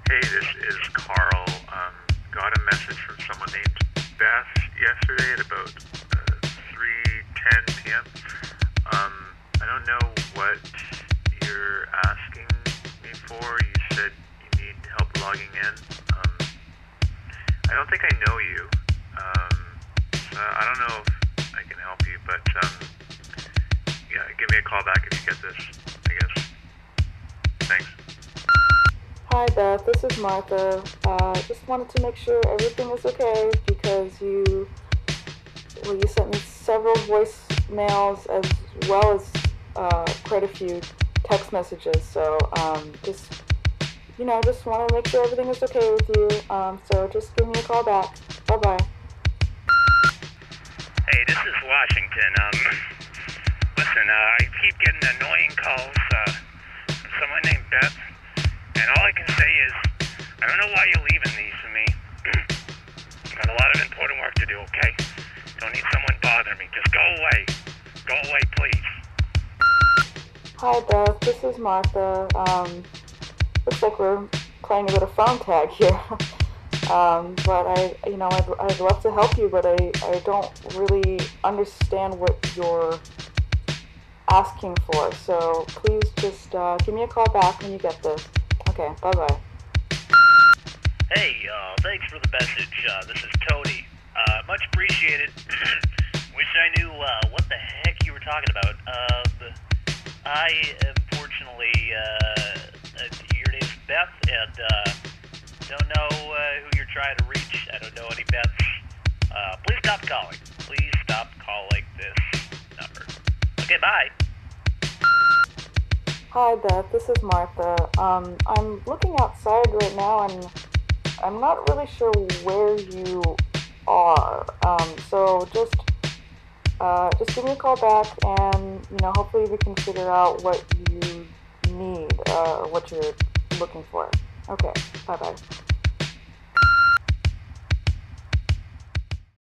Hey, this is Carl. Got a message from someone named Beth yesterday at about 3:10 p.m. I don't know what you're asking me for. You said you need help logging in. I don't think I know you. So I don't know if I can help you, but yeah, give me a call back if you get this, I guess. Thanks. Hi Beth, this is Martha. Just wanted to make sure everything is okay because you sent me several voicemails as well as quite a few text messages. So just want to make sure everything is okay with you. So just give me a call back. Bye bye. Hey, this is Washington. Listen, I keep getting annoying calls from someone named Beth, and all I can say is, I don't know why you're leaving these for me. Got a lot of important work to do, okay? Don't need someone bothering me. Just go away. Go away, please. Hi Beth, this is Martha. Looks like we're playing a bit of phone tag here. But I'd love to help you, but I don't really understand what you're asking for. So please just give me a call back when you get this. Okay, bye bye. Hey, thanks for the message. This is Tony. Much appreciated. Wish I knew what the heck you were talking about. I unfortunately, your name's Beth, and don't know who you're trying to reach. I don't know any Beths. Please stop calling. Please stop calling this number. Okay, bye. Hi Beth, this is Martha. I'm looking outside right now and I'm not really sure where you are. So just give me a call back and hopefully we can figure out what you need or what you're looking for. Okay, bye bye.